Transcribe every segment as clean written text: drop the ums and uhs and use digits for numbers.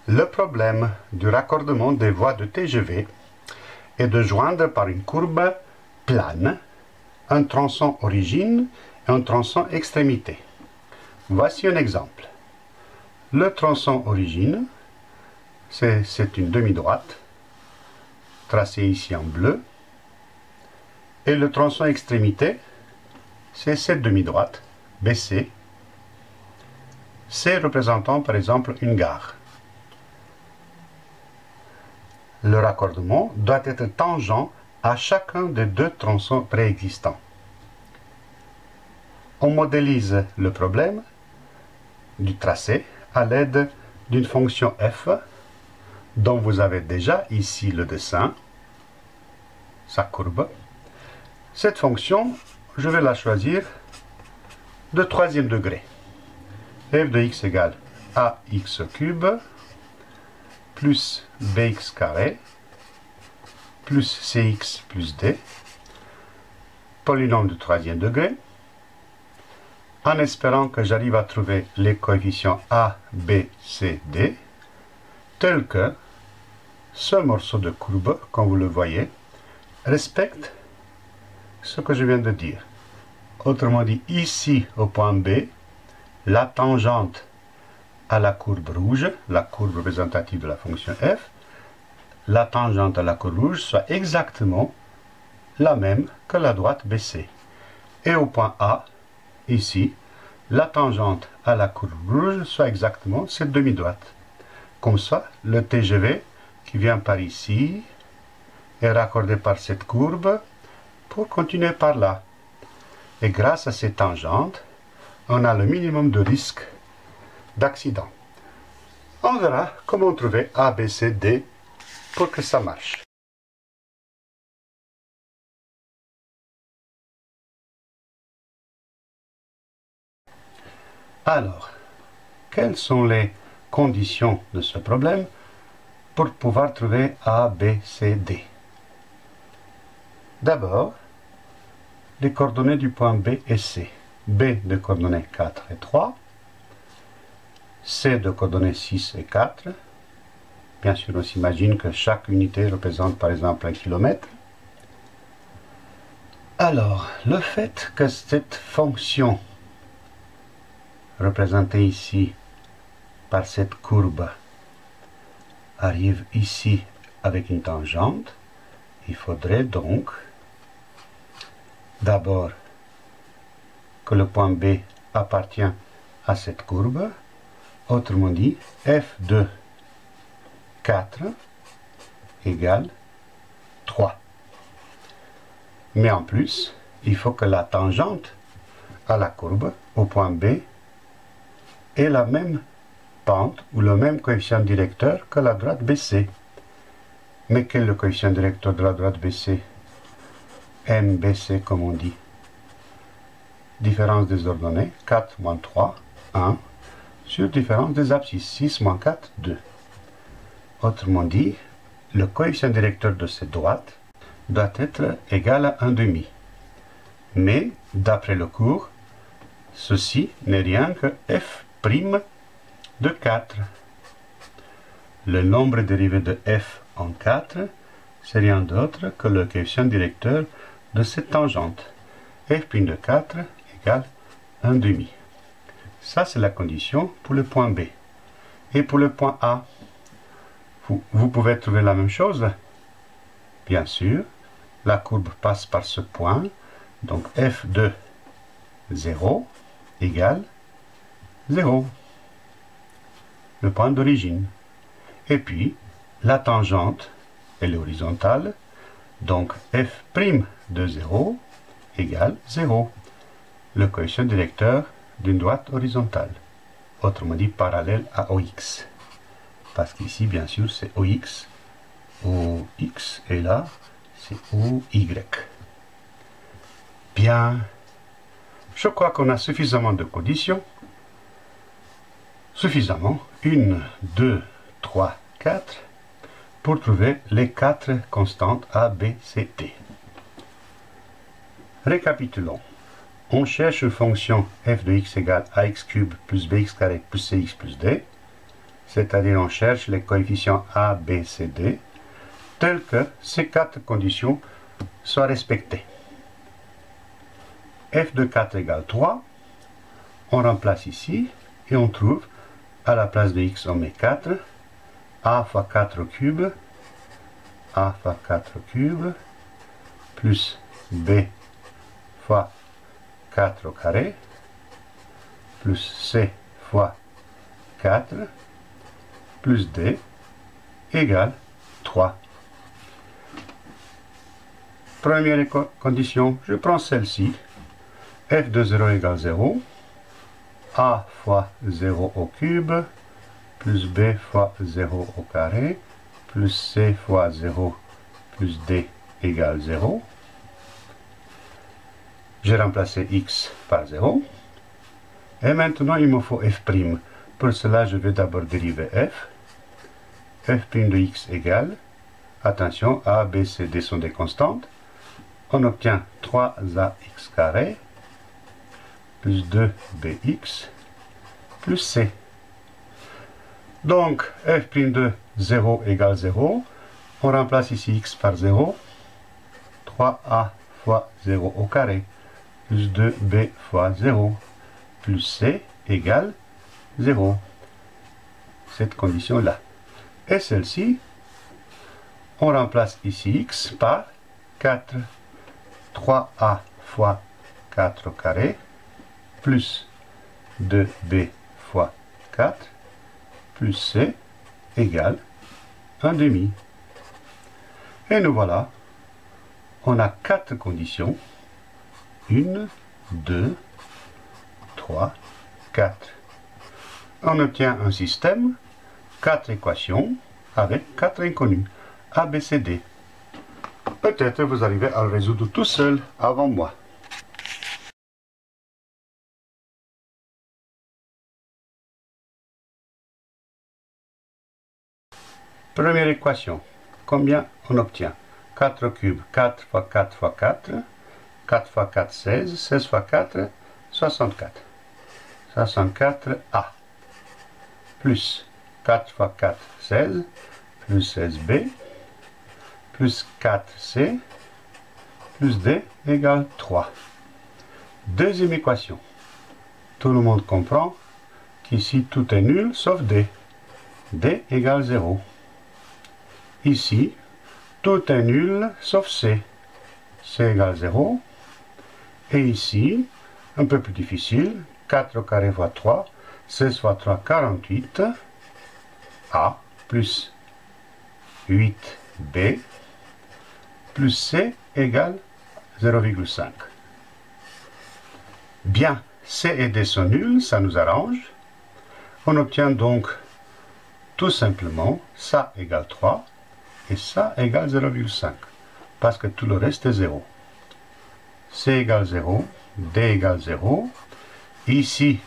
Le problème du raccordement des voies de TGV est de joindre par une courbe plane un tronçon origine et un tronçon extrémité. Voici un exemple. Le tronçon origine, c'est une demi-droite, tracée ici en bleu, et le tronçon extrémité, c'est cette demi-droite, BC, C représentant par exemple une gare. Le raccordement doit être tangent à chacun des deux tronçons préexistants. On modélise le problème du tracé à l'aide d'une fonction f dont vous avez déjà ici le dessin, sa courbe. Cette fonction, je vais la choisir de troisième degré. f de x égale ax cube plus bx carré plus cx plus d, polynôme de troisième degré, en espérant que j'arrive à trouver les coefficients a, b, c, d, tels que ce morceau de courbe, comme vous le voyez, respecte ce que je viens de dire. Autrement dit, ici au point B, la tangente à la courbe rouge, la courbe représentative de la fonction f, la tangente à la courbe rouge soit exactement la même que la droite BC. Et au point A, ici, la tangente à la courbe rouge soit exactement cette demi-droite. Comme ça, le TGV qui vient par ici est raccordé par cette courbe pour continuer par là. Et grâce à ces tangentes, on a le minimum de risque d'accident. On verra comment trouver A, B, C, D pour que ça marche. Alors, quelles sont les conditions de ce problème pour pouvoir trouver A, B, C, D? D'abord, les coordonnées du point B et C. B de coordonnées 4 et 3, C de coordonnées 6 et 4. Bien sûr, on s'imagine que chaque unité représente par exemple 1 kilomètre. Alors, le fait que cette fonction représentée ici par cette courbe arrive ici avec une tangente, il faudrait donc d'abord que le point B appartient à cette courbe, autrement dit f de 4 égale 3. Mais en plus, il faut que la tangente à la courbe au point B ait la même pente ou le même coefficient directeur que la droite BC. Mais quel est le coefficient directeur de la droite BC? MBC comme on dit. Différence des ordonnées, 4 moins 3, 1, sur différence des abscisses, 6 moins 4, 2. Autrement dit, le coefficient directeur de cette droite doit être égal à 1,5. Mais, d'après le cours, ceci n'est rien que f' de 4. Le nombre dérivé de f en 4, c'est rien d'autre que le coefficient directeur de cette tangente. f' de 4 égale 1,5. Ça, c'est la condition pour le point B. Et pour le point A, vous pouvez trouver la même chose. Bien sûr, la courbe passe par ce point. Donc f de 0 égale 0. Le point d'origine. Et puis, la tangente, elle est horizontale. Donc f' de 0 égale 0. Le coefficient directeur d'une droite horizontale. Autrement dit, parallèle à OX. Parce qu'ici, bien sûr, c'est OX. OX, et là, c'est OY. Bien. Je crois qu'on a suffisamment de conditions. Suffisamment. 1, 2, 3, 4. Pour trouver les 4 constantes A, B, C, D. Récapitulons. On cherche une fonction f de x égale ax cube plus bx carré plus cx plus d. c'est-à-dire on cherche les coefficients A, B, C, D, tels que ces 4 conditions soient respectées. f de 4 égale 3, on remplace ici, et on trouve, à la place de x, on met 4, a fois 4 au cube, a fois 4 au cube, plus b fois 4 au carré, plus c fois 4, plus d, égale 3. Première condition, je prends celle-ci, f de 0 égale 0, a fois 0 au cube, plus b fois 0 au carré, plus c fois 0, plus d égale 0. J'ai remplacé x par 0. Et maintenant, il me faut f'. Pour cela, je vais d'abord dériver f. f' de x égale, attention, a, b, c, d sont des constantes. On obtient 3ax carré plus 2bx plus c. Donc, f' de 0 égale 0. On remplace ici x par 0. 3a fois 0 au carré plus 2b fois 0 plus c égale 0. Cette condition-là. Et celle-ci, on remplace ici x par 4. 3a fois 4 au carré plus 2b fois 4 plus c égale 1 demi. Et nous voilà, on a 4 conditions. 1, 2, 3, 4. On obtient un système, 4 équations avec 4 inconnus, A, B, C, D. Peut-être vous arrivez à le résoudre tout seul avant moi. Première équation. Combien on obtient? 4 au cube, 4 fois 4 fois 4. 4 fois 4, 16. 16 fois 4, 64. 64a. Plus 4 fois 4, 16. Plus 16b. Plus 4c. Plus d égale 3. Deuxième équation. Tout le monde comprend qu'ici tout est nul sauf d. d égale 0. Ici, tout est nul sauf c. c égale 0. Et ici, un peu plus difficile, 4 au carré fois 3, 16 fois 3, 48, a plus 8b plus c égale 0,5. Bien, c et d sont nuls, ça nous arrange. On obtient donc tout simplement ça égale 3 et ça égale 0,5, parce que tout le reste est 0. C égale 0, D égale 0. Ici,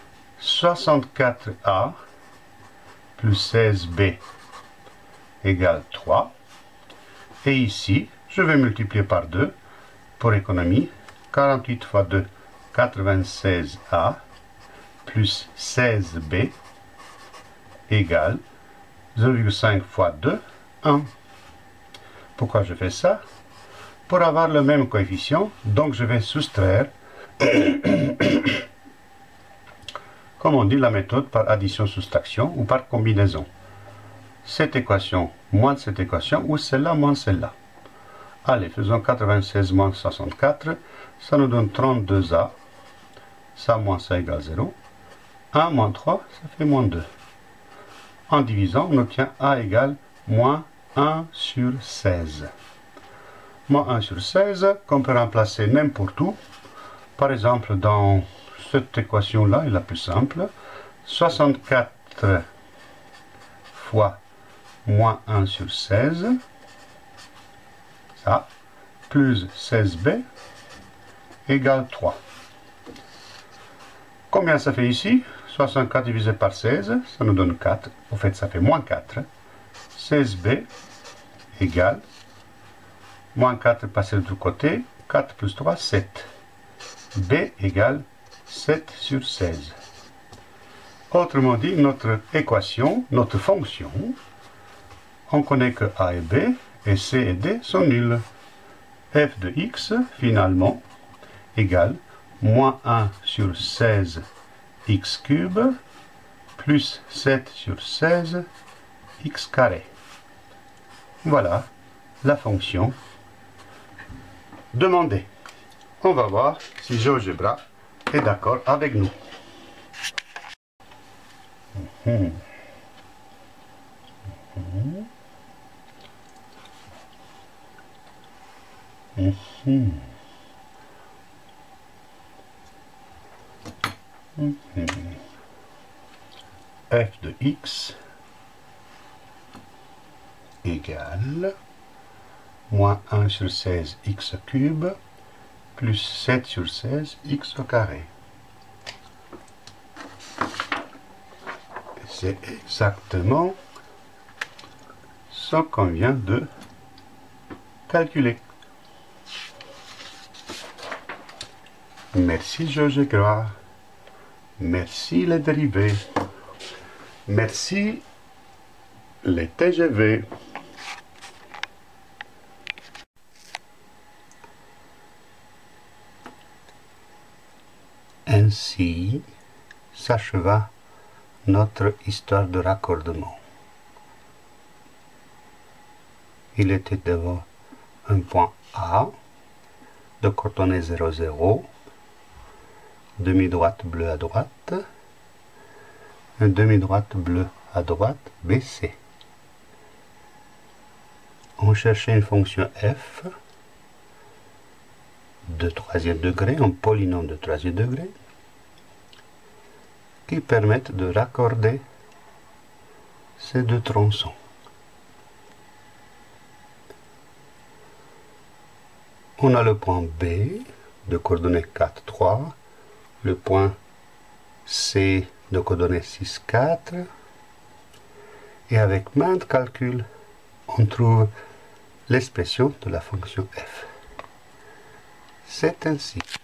64A plus 16B égale 3. Et ici, je vais multiplier par 2 pour économie. 48 fois 2, 96A plus 16B égale 0,5 fois 2, 1. Pourquoi je fais ça? Pour avoir le même coefficient, donc je vais soustraire, comme on dit, la méthode par addition-soustraction ou par combinaison. Cette équation moins cette équation ou celle-là moins celle-là. Allez, faisons 96 moins 64, ça nous donne 32A, ça moins ça égale 0. 1 moins 3, ça fait moins 2. En divisant, on obtient A égale moins 1 sur 16. Moins 1 sur 16, qu'on peut remplacer n'importe où. Par exemple, dans cette équation-là, est la plus simple. 64 fois moins 1 sur 16, ça, plus 16b, égale 3. Combien ça fait ici? 64 divisé par 16, ça nous donne 4. Au fait, ça fait moins 4. 16b égale, moins 4 passé de l'autre côté, 4 plus 3, 7. b égale 7 sur 16. Autrement dit, notre équation, notre fonction, on connaît que a et b, et c et d sont nuls. F de x, finalement, égale moins 1 sur 16 x cube, plus 7 sur 16 x carré. Voilà la fonction demandée. On va voir si GeoGebra est d'accord avec nous. F de x égale moins 1 sur 16 x cube plus 7 sur 16 x au carré. C'est exactement ce qu'on vient de calculer. Merci GeoGebra. Merci les dérivés. Merci les TGV. Ainsi s'acheva notre histoire de raccordement. Il était devant un point A de coordonnées 0, 0, demi-droite bleue à droite, une demi-droite bleue à droite, BC. On cherchait une fonction f de troisième degré, un polynôme de troisième degré, qui permettent de raccorder ces deux tronçons. On a le point B de coordonnées 4, 3, le point C de coordonnées 6, 4, et avec maintes calculs, on trouve l'expression de la fonction f. C'est ainsi.